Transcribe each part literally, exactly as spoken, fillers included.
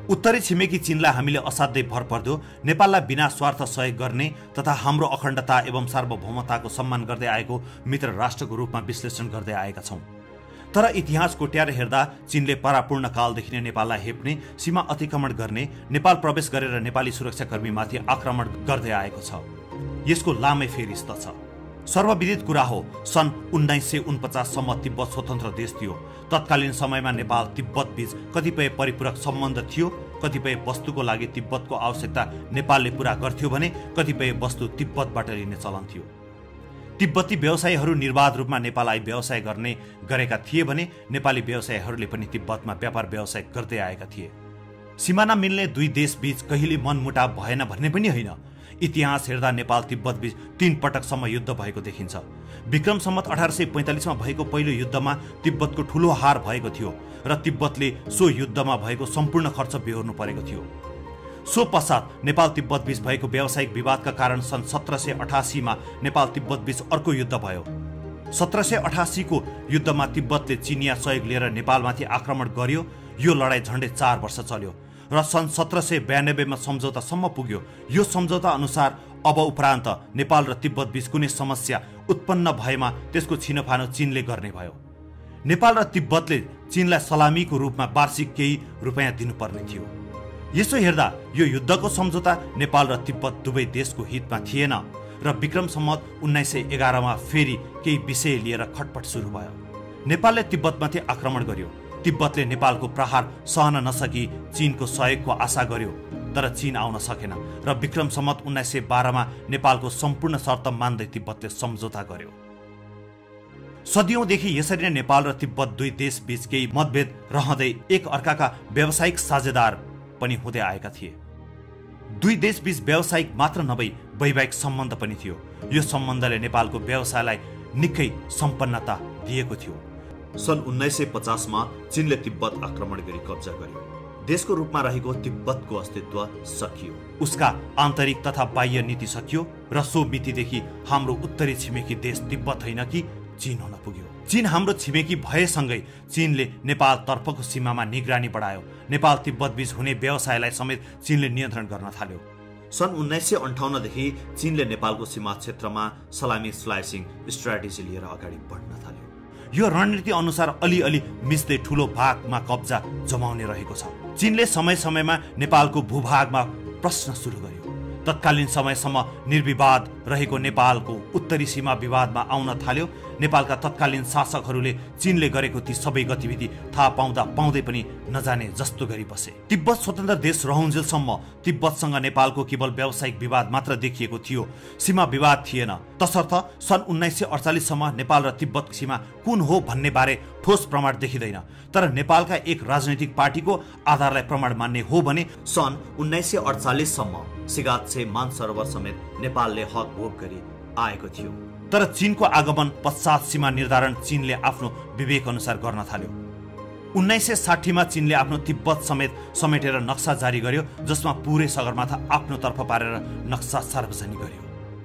उत्तरी छिमेकी चीनलाई हामीले असाध्यै भरपर्दो नेपाललाई बिना स्वार्थ सहयोग गर्ने तथा हाम्रो अखण्डता एवं सार्वभौमताको सम्मान गर्दै आएको मित्र राष्ट्रको रूपमा विश्लेषण गर्दै आएका छौं। तर इतिहास कोट्याएर हेर्दा चीनले परापूर्ण कालदेखि नै नेपाललाई हेप्ने, सीमा अतिक्रमण गर्ने, नेपाल प्रवेश गरेर नेपाली सुरक्षाकर्मीमाथि आक्रमण गर्दै आएको छ। यसको लामै फेरिस्त छ। सर्वविदित कुरा हो, सन् उन्नाइस सय उनपचाससम्म तिब्बत स्वतन्त्र देश थियो। तत्कालीन समयमा नेपाल तिब्बत बीच कतिपय परिपूरक सम्बन्ध थियो। कतिपय वस्तुको लागि तिब्बतको आवश्यकता नेपालले पूरा गर्थ्यो भने कतिपय वस्तु तिब्बतबाट लिने चलन थियो। तिब्बती व्यवसायीहरू निर्बाध रूपमा नेपाललाई व्यवसाय गर्ने गरेका थिए भने नेपाली व्यवसायीहरूले पनि तिब्बतमा व्यापार व्यवसाय गर्दै आएका थिए। सिमाना मिल्ने दुई देश बीच कहिले मनमुटाव भएन भन्ने पनि होइन। इतिहास हेर्दा नेपाल तिब्बत बीच तीन पटकसम्म युद्ध भएको देखिन्छ। विक्रम सम्वत अठार सय पैंतालिसमा भएको पहिलो युद्धमा तिब्बतको ठूलो हार भएको थियो र तिब्बतले सो युद्धमा भएको सम्पूर्ण खर्च बेहोर्नु परेको थियो। सो पश्चात नेपाल तिब्बत बीच भएको व्यावसायिक विवादका कारण सन् सत्र सय अठासीमा नेपाल तिब्बत बीच अर्को युद्ध भयो। सत्र सय अठासीको युद्धमा तिब्बतले चिनिया सहयोग लिएर नेपालमाथि आक्रमण गर्यो। यो लडाईँ झण्डै चार वर्ष चल्यो र सन् सत्र सय बयानब्बेमा सम्झौतासम्म पुग्यो। यो सम्झौता अनुसार अब उपरान्त नेपाल र तिब्बत बीच कुनै समस्या उत्पन्न भएमा त्यसको छिनोफानो चीनले गर्ने भयो। नेपाल र तिब्बतले चीनलाई सलामीको रूपमा वार्षिक केही रुपैयाँ दिनुपर्ने थियो। यसो हेर्दा यो युद्धको सम्झौता नेपाल र तिब्बत दुवै देशको हितमा थिएन र विक्रम सम्वत उन्नाइस सय एघारमा फेरि केही विषय लिएर खटपट सुरु भयो। नेपालले तिब्बतमाथि आक्रमण गर्यो। तिब्बतले नेपालको प्रहार सहन नसकी चीनको सहयोगको आशा गर्यो, तर चीन आउन सकेन र विक्रम सम्वत उन्नाइस सय बाह्रमा नेपालको सम्पूर्ण शर्त मान्दै तिब्बतले सम्झौता गर्यो। सदियौंदेखि यसरी नै नेपाल र तिब्बत दुई देश बीच केही मतभेद रहँदै एक अर्काका व्यावसायिक साझेदार पनि हुँदै आएका थिए। दुई देश बीच व्यावसायिक मात्र नभई वैवाहिक सम्बन्ध पनि थियो। यो सम्बन्धले नेपालको व्यवसायलाई निकै सम्पन्नता दिएको थियो। सन् उन्नाइस सय पचासमा चीनले तिब्बत आक्रमण गरी कब्जा गर्यो। देशको रूपमा रहेको तिब्बतको अस्तित्व सकियो। उसका आन्तरिक तथा बाह्य नीति सकियो र सो मितिदेखि हाम्रो उत्तरी छिमेकी देश तिब्बत होइन कि चीन हुन पुग्यो। चीन हाम्रो छिमेकी भएसँगै चीनले नेपाल तर्फको सीमामा निगरानी बढायो। नेपाल तिब्बत बीच हुने व्यवसायलाई समेत चीनले नियन्त्रण गर्न थाल्यो। सन् उन्नाइस सय अन्ठाउन्नदेखि चीनले नेपालको सीमा क्षेत्रमा सलामी स्लाइसिङ स्ट्राटेजी लिएर अगाडि बढ्न थाल्यो। यो रणनीति अनुसार अलिअलि मिच्दै ठूलो भागमा कब्जा जमाउने रहेको छ। चीनले समय समयमा नेपालको भूभागमा प्रश्न सुरु गर्यो। तत्कालीन समयसम्म निर्विवाद रहेको नेपालको उत्तरी सीमा विवादमा आउन थाल्यो। नेपालका तत्कालीन शासकहरूले चीनले गरेको ती सबै गतिविधि थाहा पाउँदा पाउँदै पनि नजाने जस्तो गरी बसे। तिब्बत स्वतन्त्र देश रहउन्जेलसम्म तिब्बतसँग नेपालको केवल व्यावसायिक विवाद मात्र देखिएको थियो, सीमा विवाद थिएन। तसर्थ सन् उन्नाइस सय अडचालिससम्म नेपाल र तिब्बत सीमा कुन हो भन्ने बारे ठोस प्रमाण देखिँदैन। तर नेपालका एक राजनैतिक पार्टीको आधारलाई प्रमाण मान्ने हो भने सन् उन्नाइस सय अडचालिससम्म सिगाच्छे मानसरोवर समेत नेपालले हक भोग गरी आएको थियो। तर चीनको आगमन पश्चात सीमा निर्धारण चीनले आफ्नो विवेक अनुसार गर्न थाल्यो। उन्नाइस सय साठीमा चीनले आफ्नो तिब्बत समेत समेटेर नक्सा जारी गर्यो, जसमा पुरै सगरमाथा आफ्नो तर्फ पारेर नक्सा सार्वजनिक गर्यो।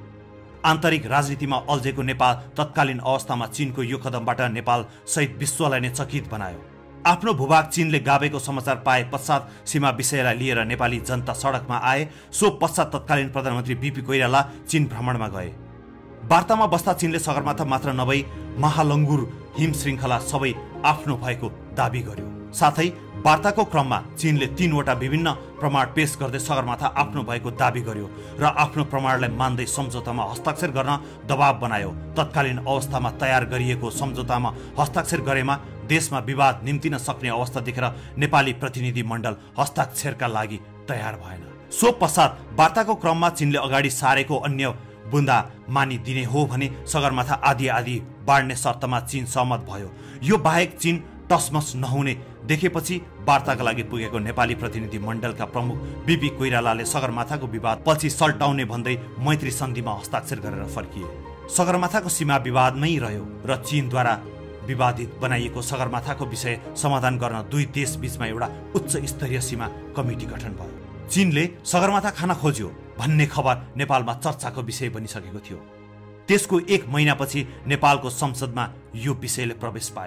आन्तरिक राजनीतिमा अल्झेको नेपाल तत्कालीन अवस्थामा चीनको यो कदमबाट नेपाल सहित विश्वलाई नै चकित बनायो। आफ्नो भूभाग चीनले गाभेको समाचार पाए पश्चात सीमा विषयलाई लिएर नेपाली जनता सडकमा आए। सो पश्चात तत्कालीन प्रधानमन्त्री बीपी कोइराला चीन भ्रमणमा गए। वार्तामा बस्दा चीनले सगरमाथा मात्र नभई महालङ्गुर हिम श्रृङ्खला सबै आफ्नो भएको दावी गर्यो। साथै वार्ताको क्रममा चीनले तीनवटा विभिन्न प्रमाण पेश गर्दै सगरमाथा आफ्नो भएको दावी गर्यो र आफ्नो प्रमाणलाई मान्दै सम्झौतामा हस्ताक्षर गर्न दबाव बनायो। तत्कालीन अवस्थामा तयार गरिएको सम्झौतामा हस्ताक्षर गरेमा देशमा विवाद निम्तिन सक्ने अवस्था देखेर नेपाली प्रतिनिधि मण्डल हस्ताक्षरका लागि तयार भएन। सो पश्चात वार्ताको क्रममा चीनले अगाडि सारेको अन्य बुन्दा मानिदिने हो भने सगरमाथा आदि आदि बाँड्ने शर्तमा चीन सहमत भयो। यो बाहेक चीन टसमस नहुने देखेपछि वार्ताका लागि पुगेको नेपाली प्रतिनिधि मण्डलका प्रमुख बीपी कोइरालाले सगरमाथाको विवाद पछि सल्टाउने भन्दै मैत्री सन्धिमा हस्ताक्षर गरेर फर्किए। सगरमाथाको सीमा विवादमै रह्यो र चीनद्वारा विवादित बनाइएको सगरमाथाको विषय समाधान गर्न दुई देश बीचमा एउटा उच्च स्तरीय सीमा कमिटी गठन भयो। चीनले सगरमाथा खान खोज्यो भन्ने खबर नेपालमा चर्चाको विषय बनिसकेको थियो। त्यसको एक महिनापछि नेपालको संसदमा यो विषयले प्रवेश पायो।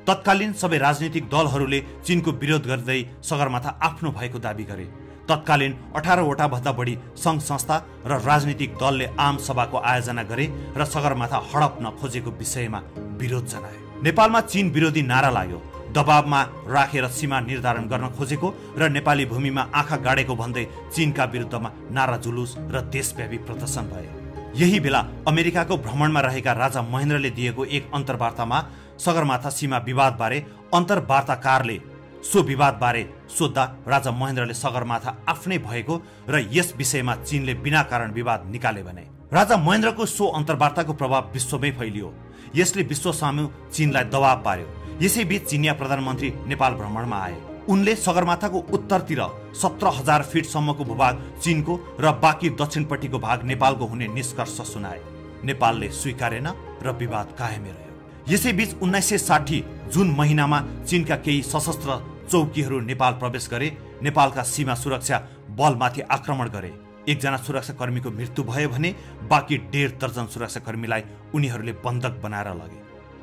तत्कालीन सबै राजनीतिक दलहरूले चीनको विरोध गर्दै सगरमाथा आफ्नो भएको दाबी गरे। तत्कालीन अठारवटा भन्दा बढी सङ्घ संस्था र राजनीतिक दलले आम सभाको आयोजना गरे र सगरमाथा हडप्न खोजेको विषयमा विरोध जनाए। नेपालमा चीन विरोधी नारा लाग्यो। दबावमा राखेर सीमा निर्धारण गर्न खोजेको र नेपाली भूमिमा आँखा गाडेको भन्दै चीनका विरुद्धमा नारा जुलुस र देशव्यापी प्रदर्शन भए। यही बेला अमेरिकाको भ्रमणमा रहेका राजा महेन्द्रले दिएको एक अन्तर्वार्तामा सगरमाथा सीमा विवादबारे अन्तर्वार्ताकारले सो विवादबारे सोद्धा राजा महेन्द्रले सगरमाथा आफ्नै भएको र यस विषयमा चीनले बिना कारण विवाद निकाले भने। राजा महेन्द्रको सो अन्तर्वार्ताको प्रभाव विश्वमै फैलियो। यसले विश्व सामु चीनलाई दबाव पार्यो। यसैबीच चिनिया प्रधानमन्त्री नेपाल भ्रमणमा आए। उनले सगरमाथाको उत्तरतिर सत्र हजार फिटसम्मको भूभाग चीनको र बाँकी दक्षिणपट्टिको भाग नेपालको हुने निष्कर्ष सुनाए। नेपालले स्वीकारेन र विवाद कायमै रह्यो। यसैबीच उन्नाइस सय साठी जुन महिनामा चीनका केही सशस्त्र चौकीहरू नेपाल प्रवेश गरे। नेपालका सीमा सुरक्षा बलमाथि आक्रमण गरे। एकजना सुरक्षाकर्मीको मृत्यु भयो भने बाँकी डेढ दर्जन सुरक्षाकर्मीलाई उनीहरूले बन्धक बनाएर लगे।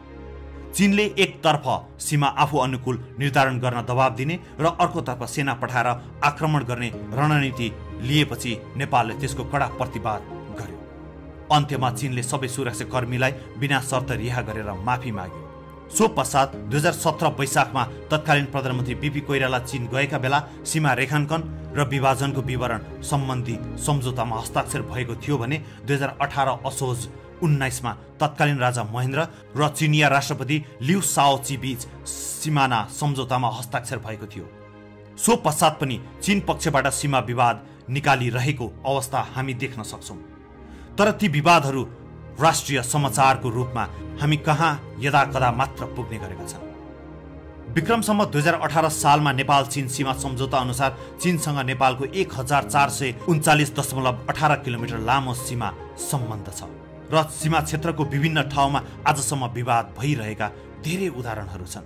चीनले एकतर्फ सीमा आफू अनुकूल निर्धारण गर्न दबाब दिने र अर्कोतर्फ सेना पठाएर आक्रमण गर्ने रणनीति लिएपछि नेपालले त्यसको कडा प्रतिवाद गर्यो। अन्त्यमा चीनले सबै सुरक्षाकर्मीलाई बिना शर्त रिहा गरेर माफी माग्यो। सो पश्चात दुई हजार सत्र वैशाखमा तत्कालीन प्रधानमन्त्री बीपी कोइराला चीन गएका बेला सीमा रेखाङ्कन र विभाजनको विवरण सम्बन्धी सम्झौतामा हस्ताक्षर भएको थियो भने दुई हजार अठार असोज उन्नाइसमा तत्कालीन राजा महेन्द्र र चिनिया राष्ट्रपति लिउ साओची बीच सीमाना सम्झौतामा हस्ताक्षर भएको थियो। सो पश्चात पनि चीन पक्षबाट सीमा विवाद निकालिरहेको अवस्था हामी देख्न सक्छौं। तर ती विवादहरू राष्ट्रिय समाचारको रूपमा हामी कहाँ यदाकदा मात्र पुग्ने गरेका छन्। विक्रमसम्म दुई हजार अठार सालमा नेपाल चीन सीमा सम्झौता अनुसार चीनसँग नेपालको एक हजार चार सय उन्चालिस दशमलव अठार किलोमिटर लामो सीमा सम्बन्ध छ र सीमा क्षेत्रको विभिन्न ठाउँमा आजसम्म विवाद भइरहेका धेरै उदाहरणहरू छन्।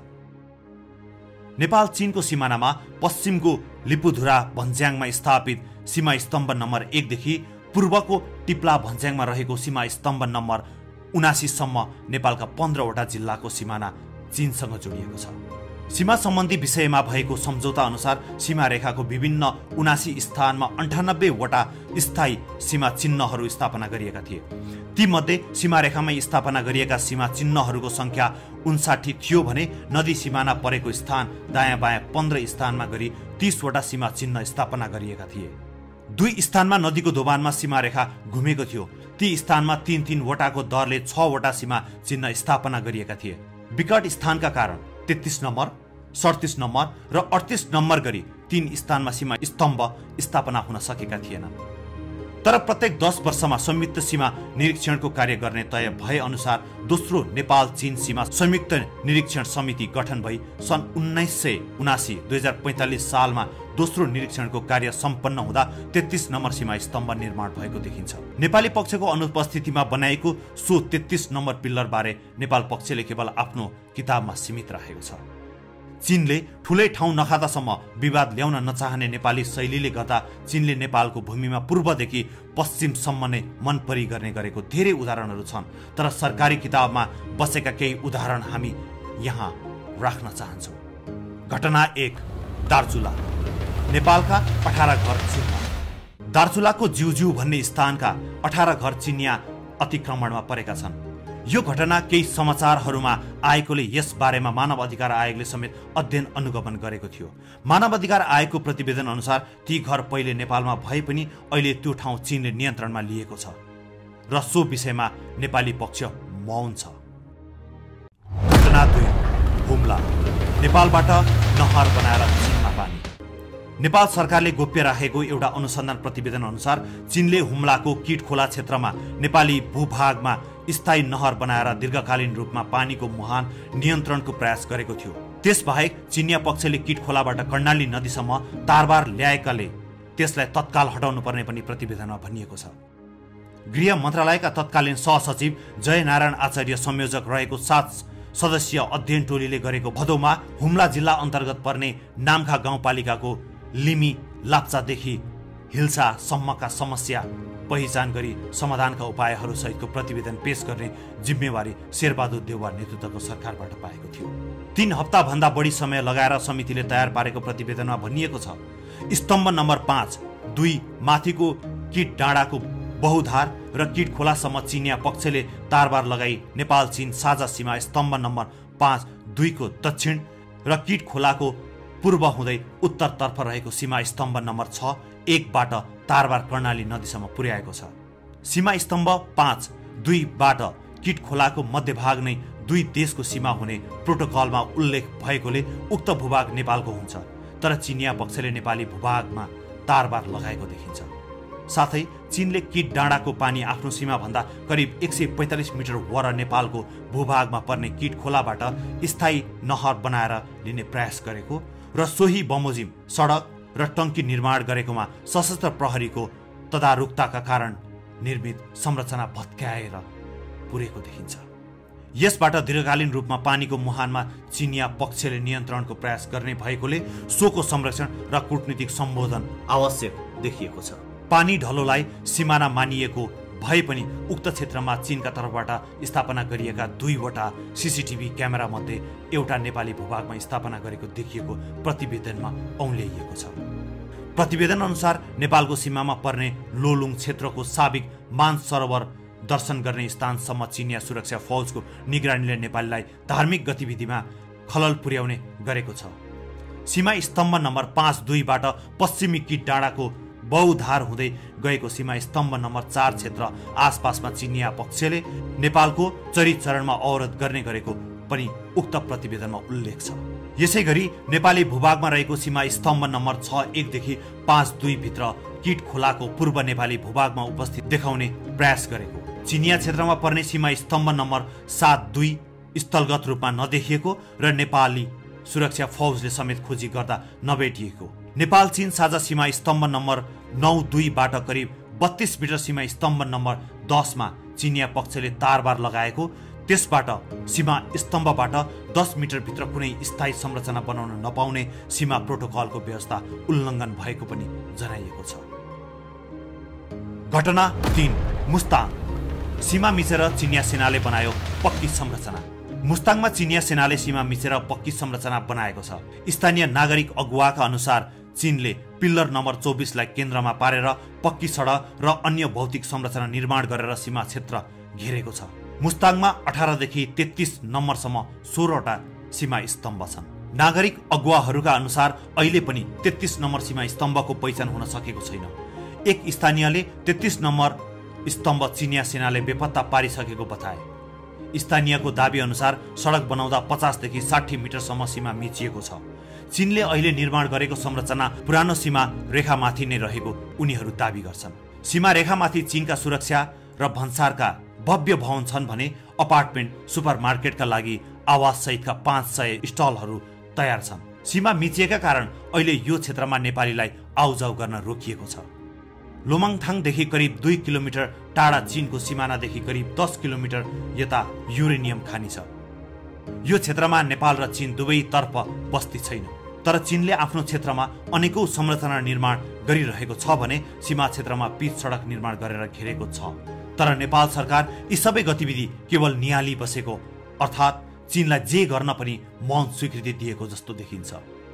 नेपाल चीनको सिमानामा पश्चिमको लिपुधुरा भन्ज्याङमा स्थापित सीमा स्तम्भ नम्बर एकदेखि पूर्वको टिप्ला भन्ज्याङमा रहेको सीमा स्तम्भ नम्बर उनासीसम्म नेपालका पन्ध्रवटा जिल्लाको सिमाना चीनसँग जोडिएको छ। सीमा सम्बन्धी विषयमा भएको सम्झौता अनुसार सीमा रेखाको विभिन्न उनासी स्थानमा अन्ठानब्बेवटा स्थायी सीमा चिन्हहरू स्थापना गरिएका थिए। तीमध्ये सीमा रेखामै स्थापना गरिएका सीमा चिन्हहरूको संख्या उन्साठी थियो भने नदी सिमाना परेको स्थान दायाँ बायाँ पन्ध्र स्थानमा गरी तीसवटा सीमा चिन्ह स्थापना गरिएका थिए। दुई स्थानमा नदीको दोभानमा सीमा रेखा घुमेको थियो। ती स्थानमा तीन तीनवटाको दरले छवटा सीमा चिन्ह स्थापना गरिएका थिए। विकट स्थानका कारण तेत्तीस नम्बर, सडतिस नम्बर र अडतिस नम्बर गरी तीन स्थानमा सीमा स्तम्भ स्थापना हुन सकेका थिएनन्। तर प्रत्येक दस वर्षमा संयुक्त सीमा निरीक्षणको कार्य गर्ने तय भए अनुसार दोस्रो नेपाल चीन सीमा संयुक्त निरीक्षण समिति गठन भई सन् उन्नाइस सय उनासी दुई हजार पैंतालिस सालमा दोस्रो निरीक्षणको कार्य सम्पन्न हुँदा तेत्तीस नम्बर सीमा स्तम्भ निर्माण भएको देखिन्छ। नेपाली पक्षको अनुपस्थितिमा बनाएको सो तेत्तीस नम्बर पिल्लर बारे नेपाल पक्षले केवल आफ्नो किताबमा सीमित राखेको छ। चीनले ठुलै ठाउँ नखादासम्म विवाद ल्याउन नचाहने नेपाली शैलीले गर्दा चीनले नेपालको भूमिमा पूर्वदेखि पश्चिमसम्म नै मनपरी गर्ने गरेको धेरै उदाहरणहरू छन्। तर सरकारी किताबमा बसेका केही उदाहरण हामी यहाँ राख्न चाहन्छौँ। घटना एक, दार्चुला। नेपालका अठार घर चिन्ह। दार्चुलाको जिउजिउ भन्ने स्थानका अठार घर चिनिया अतिक्रमणमा परेका छन्। यो घटना केही समाचारहरूमा आएकोले यस बारेमा मानव अधिकार आयोगले समेत अध्ययन अनुगमन गरेको थियो। मानव अधिकार आयोगको प्रतिवेदन अनुसार ती घर पहिले नेपालमा भए पनि अहिले त्यो ठाउँ चीनले नियन्त्रणमा लिएको छ र सो विषयमा नेपाली पक्ष मौन छ। घटना दुई, हुम्ला। नेपालबाट नहर बनाएर चीनमा पानी। नेपाल सरकारले गोप्य राखेको एउटा अनुसन्धान प्रतिवेदन अनुसार चीनले हुम्लाको किट खोला क्षेत्रमा नेपाली भूभागमा स्थायी नहर बनाएर दीर्घकालीन रूपमा पानीको मुहान नियन्त्रणको प्रयास गरेको थियो। त्यसबाहेक चिनिया पक्षले किट खोलाबाट कर्णाली नदीसम्म तारबार ल्याएकाले त्यसलाई तत्काल हटाउनु पर्ने पनि प्रतिवेदनमा भनिएको छ। गृह मन्त्रालयका तत्कालीन सहसचिव जयनारायण आचार्य संयोजक रहेको सात सदस्यीय अध्ययन टोलीले गरेको भदौमा हुम्ला जिल्ला अन्तर्गत पर्ने नामखा गाउँपालिकाको लिमी लाप्चादेखि हिल्सासम्मका समस्या पहिचान गरी समाधानका उपायहरू सहितको प्रतिवेदन पेश गर्ने जिम्मेवारी शेरबहादुर देउवा नेतृत्वको सरकारबाट पाएको थियो। तीन हप्ता भन्दा बढी समय लगाएर समितिले तयार पारेको प्रतिवेदनमा भनिएको छ, स्तम्भ नम्बर पाँच दुई माथिको किट डाँडाको बहुधार र किट खोलासम्म चिनिया पक्षले तारबार लगाई नेपाल चीन साझा सीमा स्तम्भ नम्बर पाँच दुईको दक्षिण र किट खोलाको पूर्व हुँदै उत्तरतर्फ रहेको सीमा स्तम्भ नम्बर छ एकबाट तारबार कर्णाली नदीसम्म पुर्याएको छ। सीमा स्तम्भ पाँच दुईबाट किट खोलाको मध्यभाग नै दुई देशको सीमा हुने प्रोटोकलमा उल्लेख भएकोले उक्त भूभाग नेपालको हुन्छ, तर चिनिया पक्षले नेपाली भूभागमा तारबार लगाएको देखिन्छ। साथै चीनले किट डाँडाको पानी आफ्नो सीमाभन्दा करिब एक सय पैँतालिस मिटर वर नेपालको भूभागमा पर्ने किट खोलाबाट स्थायी नहर बनाएर लिने प्रयास गरेको र सोही बमोजिम सडक र टङ्की निर्माण गरेकोमा सशस्त्र प्रहरीको तदारुकताका कारण निर्मित संरचना भत्काएर पुरेको देखिन्छ। यसबाट दीर्घकालीन रूपमा पानीको मुहानमा चिनिया पक्षले नियन्त्रणको प्रयास गर्ने भएकोले सोको संरक्षण र कूटनीतिक सम्बोधन आवश्यक देखिएको छ। पानी ढलोलाई सिमाना मानिएको भए पनि उक्त क्षेत्रमा चीनका तर्फबाट स्थापना गरिएका दुईवटा सीसीटीभी क्यामेरा मध्ये एउटा नेपाली भूभागमा स्थापना गरेको देखिएको प्रतिवेदनमा औल्याइएको छ। प्रतिवेदन अनुसार नेपालको सीमामा पर्ने लोलुङ क्षेत्रको साबिक मान सरोवर दर्शन गर्ने स्थानसम्म चिनिया सुरक्षा फौजको निगरानीले नेपालीलाई धार्मिक गतिविधिमा खलल पुर्याउने गरेको छ। सीमा स्तम्भ नम्बर पाँच दुईबाट पश्चिमी किट डाँडाको बहुधार हुँदै गएको सीमा स्तम्भ नम्बर चार क्षेत्र आसपासमा चिनिया पक्षले नेपालको चरिचरणमा अवरोध गर्ने गरेको पनि उक्त प्रतिवेदनमा उल्लेख छ। यसै गरी नेपाली भूभागमा रहेको सीमा स्तम्भ नम्बर छ एकदेखि पाँच दुई भित्र किट खोलाको पूर्व नेपाली भूभागमा उपस्थित देखाउने प्रयास गरेको, चिनिया क्षेत्रमा पर्ने सीमा स्तम्भ नम्बर सात दुई स्थलगत रूपमा नदेखिएको र नेपाली सुरक्षा फौजले समेत खोजी गर्दा नभेटिएको, नेपाल चीन साझा सीमा स्तम्भ नम्बर नौ दुईबाट करिब बत्तीस मिटर सीमा स्तम्भ नम्बर दसमा चिनिया पक्षले तारबार लगाएको, त्यसबाट सीमा स्तम्भबाट दस मिटर भित्र कुनै स्थायी संरचना बनाउन नपाउने सीमा प्रोटोकलको व्यवस्था उल्लङ्घन भएको पनि जनाइएको छ। घटना तीन मुस्ताङ सीमा मिचेर चिनिया सेनाले बनायो पक्की संरचना। मुस्ताङमा चिनिया सेनाले सीमा मिचेर पक्की संरचना बनाएको छ। स्थानीय नागरिक अगुवाका अनुसार चीनले पिल्लर नम्बर चौबिसलाई केन्द्रमा पारेर पक्की सडक र अन्य भौतिक संरचना निर्माण गरेर सीमा क्षेत्र घेरेको छ। मुस्ताङमा अठारदेखि तेत्तीस नम्बरसम्म सोह्रवटा सीमा स्तम्भ छन्। नागरिक अगुवाहरूका अनुसार अहिले पनि तेत्तीस नम्बर सीमा स्तम्भको पहिचान हुन सकेको छैन। एक स्थानीयले तेत्तीस नम्बर स्तम्भ चिनिया सेनाले बेपत्ता पारिसकेको बताए। स्थानीयको दाबी अनुसार सडक बनाउँदा पचासदेखि साठी मिटरसम्म सीमा मिचिएको छ। चीनले अहिले निर्माण गरेको संरचना पुरानो सीमा रेखामाथि नै रहेको उनीहरू दाबी गर्छन्। सीमा रेखामाथि चीनका सुरक्षा र भन्सारका भव्य भवन छन् भने अपार्टमेन्ट सुपरमार्केटका लागि आवास सहितका पाँच सय स्टलहरू तयार छन्। सीमा मिचिएका कारण अहिले यो क्षेत्रमा नेपालीलाई आउजाउ गर्न रोकिएको छ। लोमाङथाङदेखि करिब दुई किलोमिटर टाढा चीनको सिमानादेखि करिब दस किलोमिटर यता युरेनियम खानी छ। यो क्षेत्रमा नेपाल र चीन दुवैतर्फ बस्ती छैन, तर चीनले आफ्नो क्षेत्रमा अनेकौं संरचना निर्माण गरिरहेको छ भने सीमा क्षेत्रमा पिच सडक निर्माण गरेर घेरेको छ। तर नेपाल सरकार यी सबै गतिविधि केवल नियाली बसेको अर्थात् चीनलाई जे गर्न पनि मौन स्वीकृति दिएको जस्तो देखिन्छ।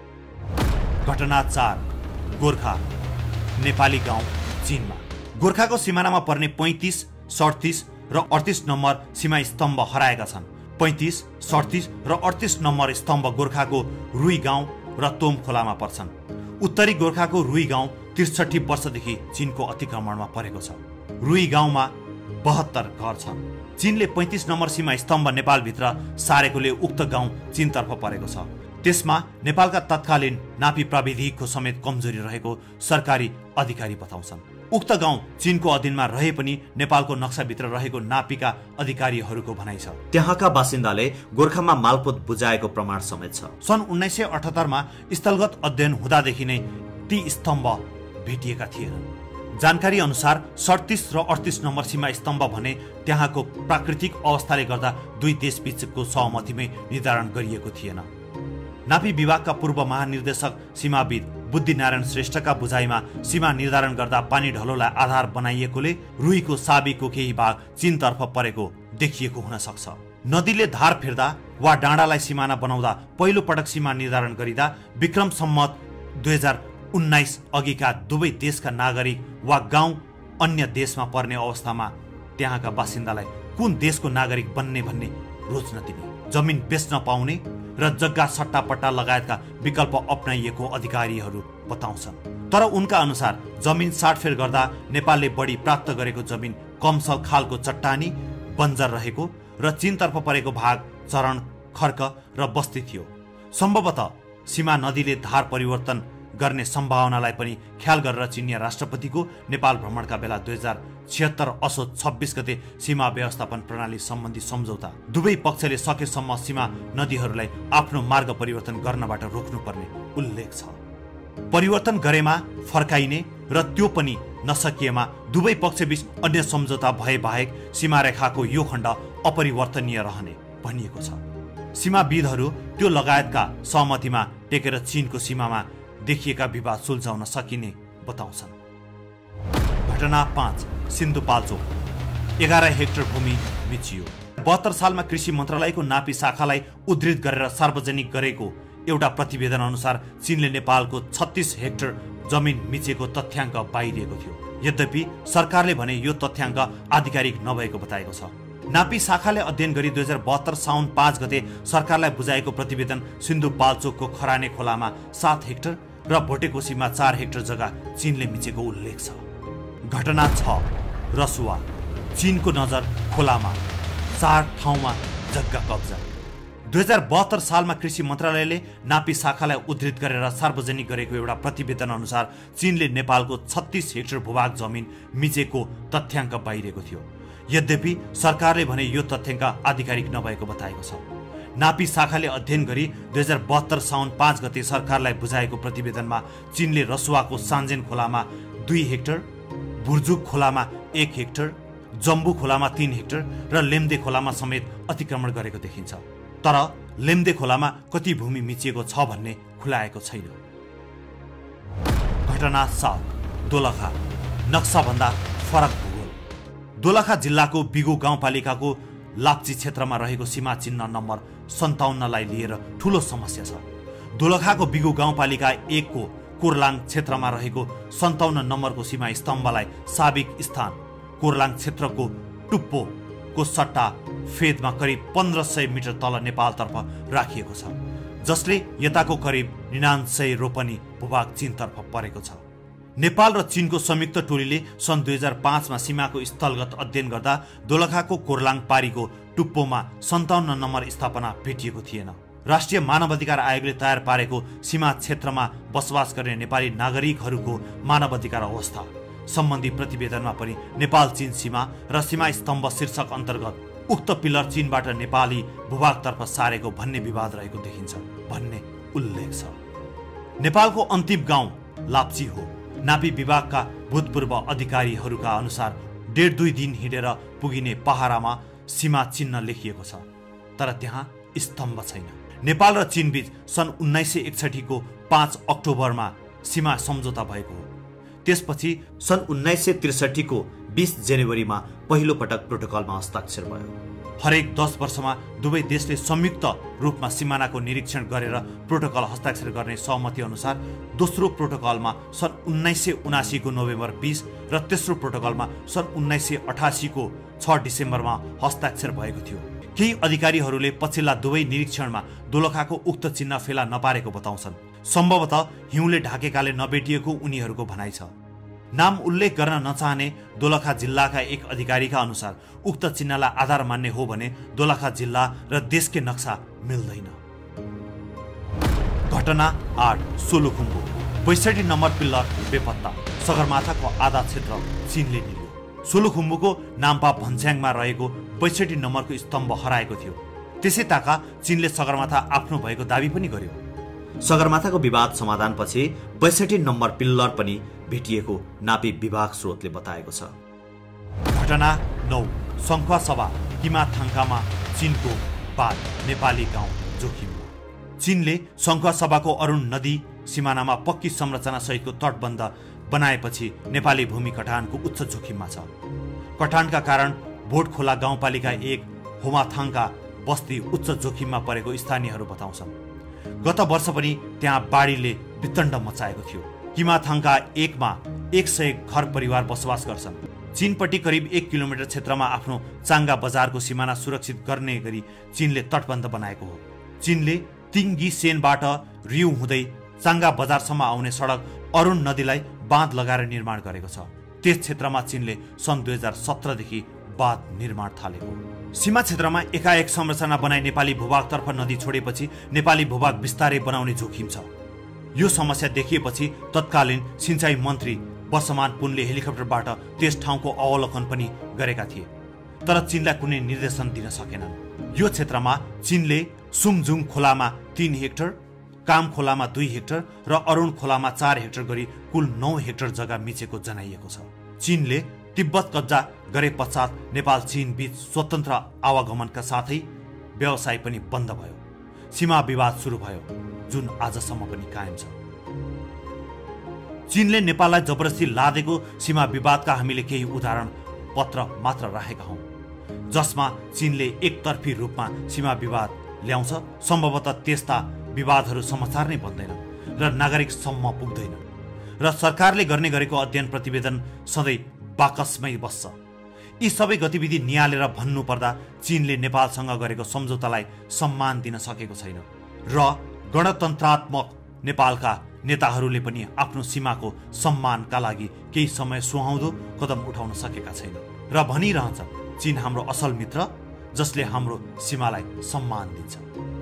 घटना चार गोर्खा नेपाली गाउँ चीनमा। गोर्खाको सिमानामा पर्ने पैंतीस सडतिस र अडतिस नम्बर सीमा स्तम्भ हराएका छन्। पैंतीस सडतिस र अडतिस नम्बर स्तम्भ गोर्खाको रुई गाउँ र तोम खोलामा पर्छन्। उत्तरी गोर्खाको रुई गाउँ त्रिसठी वर्षदेखि चीनको अतिक्रमणमा परेको छ। रुई गाउँमा बहत्तर घर छन्। चीनले पैंतीस नम्बर सीमा स्तम्भ नेपालभित्र सारेकोले उक्त गाउँ चीनतर्फ परेको छ। त्यसमा नेपालका तत्कालीन नापी प्राविधिकको समेत कमजोरी रहेको सरकारी अधिकारी बताउँछन्। उक्त गाउँ चीनको अधीनमा रहे पनि नेपालको नक्साभित्र रहेको नापीका अधिकारीहरूको भनाइ छ। त्यहाँका बासिन्दाले गोर्खामा मालपोत बुझाएको प्रमाण समेत छ। सन् उन्नाइस सय अठहत्तरमा स्थलगत अध्ययन हुँदादेखि नै ती स्तम्भ भेटिएका थिएनन्। जानकारी अनुसार सडतिस र अडतिस नम्बर सीमा स्तम्भ भने त्यहाँको प्राकृतिक अवस्थाले गर्दा दुई देशबीचको सहमतिमै निर्धारण गरिएको थिएन। नापी विभागका पूर्व महानिर्देशक सीमाविद बुद्धिनारायण श्रेष्ठका बुझाइमा सीमा निर्धारण गर्दा पानी ढलोलाई आधार बनाइएकोले रुईको साबीको केही भाग चीनतर्फ परेको देखिएको हुन सक्छ। नदीले धार फेर्दा वा डाँडालाई सिमाना बनाउँदा पहिलो पटक सीमा निर्धारण गरिँदा विक्रम सम्मत दुई हजार उन्नाइस अघिका दुवै देशका नागरिक वा गाउँ अन्य देशमा पर्ने अवस्थामा त्यहाँका बासिन्दालाई कुन देशको नागरिक बन्ने भन्ने रोज्न दिने, जमिन बेच्न पाउने र जग्गा सट्टापट्टा लगायतका विकल्प अपनाइएको अधिकारीहरू बताउँछन्। तर उनका अनुसार जमिन साटफेर गर्दा नेपालले बढी प्राप्त गरेको जमिन कमसल खालको चट्टानी बन्जर रहेको र चीनतर्फ परेको भाग चरण खर्क र बस्ती थियो। सम्भवतः सीमा नदीले धार परिवर्तन गर्ने सम्भावनालाई पनि ख्याल गरेर चिनिया राष्ट्रपतिको नेपाल भ्रमणका बेला दुई हजार छिहत्तर असोज छब्बिस गते सीमा व्यवस्थापन प्रणाली सम्बन्धी सम्झौता दुवै पक्षले सकेसम्म सीमा नदीहरूलाई आफ्नो मार्ग परिवर्तन गर्नबाट रोक्नुपर्ने उल्लेख छ। परिवर्तन गरेमा फर्काइने र त्यो पनि नसकिएमा दुवै पक्षबीच अन्य सम्झौता भए बाहेक सीमा रेखाको यो खण्ड अपरिवर्तनीय रहने भनिएको छ। सीमाविदहरू त्यो लगायतका सहमतिमा टेकेर चीनको सीमामा देखिएका विवाद सुल्झाउन सकिने बताउँछन्। घटना पाँच, सिन्धुपाल्चोक एघार हेक्टर भूमि मिचियो। बहत्तर सालमा कृषि मन्त्रालयको नापी शाखालाई उद्धृत गरेर सार्वजनिक गरेको एउटा प्रतिवेदन अनुसार चीनले नेपालको छत्तीस हेक्टर जमिन मिचेको तथ्याङ्क बाहिरिएको थियो। यद्यपि सरकारले भने यो तथ्याङ्क आधिकारिक नभएको बताएको छ। नापी शाखाले अध्ययन गरी दुई हजार बहत्तर साउन पाँच गते सरकारलाई बुझाएको प्रतिवेदन सिन्धुपाल्चोकको खराने खोलामा सात हेक्टर र भोटेकोसीमा चार हेक्टर जग्गा चीनले मिचेको उल्लेख छ। घटना छ, रसुवा चीनको नजर खोलामा चार ठाउँमा जग्गा कब्जा। दुई हजार बहत्तर सालमा कृषि मन्त्रालयले नापी शाखालाई उद्धृत गरेर सार्वजनिक गरेको एउटा प्रतिवेदन अनुसार चीनले नेपालको छत्तीस हेक्टर भूभाग जमिन मिचेको तथ्याङ्क बाहिरिएको थियो। यद्यपि सरकारले भने यो तथ्याङ्क आधिकारिक नभएको बताएको छ। नापी शाखाले अध्ययन गरी दुई हजार बहत्तर साउन पाँच गते सरकारलाई बुझाएको प्रतिवेदनमा चीनले रसुवाको सान्जेन खोलामा दुई हेक्टर, बुर्जुक खोलामा एक हेक्टर, जम्बू खोलामा तीन हेक्टर र लेम्दे खोलामा समेत अतिक्रमण गरेको देखिन्छ। तर लेम्दे खोलामा कति भूमि मिचिएको छ भन्ने खुलाएको छैन। घटना सात, दोलखा नक्साभन्दा फरक भूगोल। दोलखा जिल्लाको बिगु गाउँपालिकाको लाप्ची क्षेत्रमा रहेको सीमा चिन्ह नम्बर सन्ताउन्नलाई लिएर ठूलो समस्या छ। दोलखाको बिगु गाउँपालिका एक को कोर्लाङ क्षेत्रमा रहेको सन्ताउन्न नम्बरको सीमा स्तम्भलाई साबिक स्थान कोर्लाङ क्षेत्रको टुप्पो को सट्टा फेदमा करिब पन्ध्र सय मिटर तल नेपालतर्फ राखिएको छ, जसले यताको करिब निनान्सय रोपनी भूभाग चीनतर्फ परेको छ। नेपाल र चीनको संयुक्त टोलीले सन् दुई हजार पाँचमा सीमाको स्थलगत अध्ययन गर्दा दोलखाको कोर्लाङ पारीको टुप्पोमा सन्ताउन्न नम्बर स्थापना भेटिएको थिएन। राष्ट्रिय मानवाधिकार आयोगले तयार पारेको सीमा क्षेत्रमा बसोबास गर्ने नेपाली नागरिकहरूको मानवाधिकार अवस्था सम्बन्धी प्रतिवेदनमा पनि नेपाल चीन सीमा र सीमा स्तम्भ शीर्षक अन्तर्गत उक्त पिलर चीनबाट नेपाली भूभागतर्फ सारेको भन्ने विवाद रहेको देखिन्छ भन्ने उल्लेख छ। नेपालको अन्तिम गाउँ लाप्ची हो। नापी विभागका भूतपूर्व अधिकारीहरूका अनुसार डेढ दुई दिन हिँडेर पुगिने पहारामा सीमा चिन्ह लेखिएको छ, तर त्यहाँ स्तम्भ छैन। नेपाल र चीन बीच सन् उन्नाइस सय एकसठी को पाँच अक्टोबरमा सीमा सम्झौता भएको हो। त्यसपछि सन् उन्नाइस सय त्रिसठी को बीस जनवरीमा पहिलो पटक प्रोटोकलमा हस्ताक्षर भयो। हरेक दस वर्षमा दुवै देशले संयुक्त रूपमा सिमानाको निरीक्षण गरेर प्रोटोकल हस्ताक्षर गर्ने सहमति अनुसार दोस्रो प्रोटोकलमा सन् उन्नाइस सय उनासी को नोभेम्बर बीस र तेस्रो प्रोटोकलमा सन् उन्नाइस सय अठासी को छ डिसेम्बरमा हस्ताक्षर भएको थियो। केही अधिकारीहरूले पछिल्ला दुवै निरीक्षणमा दोलखाको उक्त चिन्ह फेला नपारेको बताउँछन्। सम्भवतः हिउँले ढाकेकाले नभेटिएको उनीहरूको भनाइ छ। नाम उल्लेख गर्न नचाहने दोलखा जिल्लाका एक अधिकारीका अनुसार उक्त चिन्हलाई आधार मान्ने हो भने दोलखा जिल्ला र देशकै नक्सा मिल्दैन। घटना आठ, सोलुखुम्बु बैसठी नम्बर पिल्लर बेपत्ता। सगरमाथाको आधा क्षेत्र चीनले लियो। सोलुखुम्बुको नाम्पा भन्स्याङमा रहेको बैसठी नम्बरको स्तम्भ हराएको थियो। त्यसै ताका चीनले सगरमाथा आफ्नो भएको दावी पनि गर्यो। सगरमाथाको विवाद समाधानपछि बैसठी नम्बर पिल्लर पनि भेटिएको नापी विभाग स्रोतले बताएको छ। घटना नौ, सङ्खुवासभा किमाथाङकामा चीनको बाद नेपाली गाउँ जोखिममा। चीनले सङ्खुवासभाको अरुण नदी सिमानामा पक्की संरचना सहितको तटबन्ध बनाएपछि नेपाली भूमि कटानको उच्च जोखिममा छ। कटानका कारण भोटखोला गाउँपालिका एक होमाथाङका बस्ती उच्च जोखिममा परेको स्थानीयहरू बताउँछन्। गत वर्ष पनि त्यहाँ बाढीले वितण्ड मचाएको थियो। किमाथाङका एकमा एक सय घर परिवार बसोबास गर्छन्। चीनपट्टि करिब एक किलोमिटर क्षेत्रमा आफ्नो चाङ्गा बजारको सिमाना सुरक्षित गर्ने गरी चीनले तटबन्ध बनाएको हो। चीनले तिङ्गी सेनबाट रिउ हुँदै चाङ्गा बजारसम्म आउने सडक अरुण नदीलाई बाँध लगाएर निर्माण गरेको छ। त्यस क्षेत्रमा चीनले सन् दुई हजार सत्रदेखि बाँध निर्माण थालेको। सीमा क्षेत्रमा एकाएक संरचना बनाई नेपाली भूभागतर्फ नदी छोडेपछि नेपाली भूभाग बिस्तारै बनाउने जोखिम छ। यो समस्या देखिएपछि तत्कालीन सिंचाई मन्त्री वर्षमान पुनले हेलिकप्टरबाट त्यस ठाउँको अवलोकन पनि गरेका थिए, तर चीनलाई कुनै निर्देशन दिन सकेनन्। यो क्षेत्रमा चीनले सुङजुङ खोलामा तीन हेक्टर, काम खोलामा दुई हेक्टर र अरुण खोलामा चार हेक्टर गरी कुल नौ हेक्टर जग्गा मिचेको जनाइएको छ। चीनले तिब्बत कब्जा गरे पश्चात नेपाल चीन बीच स्वतन्त्र आवागमनका साथै व्यवसाय पनि बन्द भयो। सीमा विवाद सुरु भयो, जुन आजसम्म पनि कायम छ। चीनले नेपाललाई जबरजस्ती लादेको सीमा विवादका हामीले केही उदाहरण पत्र मात्र राखेका हौं, जसमा चीनले एकतर्फी रूपमा सीमा विवाद ल्याउँछ। सम्भवतः त्यस्ता विवादहरू समाचार नै बन्दैन र नागरिकसम्म पुग्दैन र सरकारले गर्ने गरेको अध्ययन प्रतिवेदन सधैँ बाकसमै बस्छ। यी सबै गतिविधि निहालेर भन्नुपर्दा चीनले नेपालसँग गरेको सम्झौतालाई सम्मान दिन सकेको छैन र गणतन्त्रात्मक नेपालका नेताहरूले पनि आफ्नो सीमाको सम्मानका लागि केही समय सुहाउँदो कदम उठाउन सकेका छैन र भनिरहन्छ चीन हाम्रो असल मित्र जसले हाम्रो सीमालाई सम्मान दिन्छ।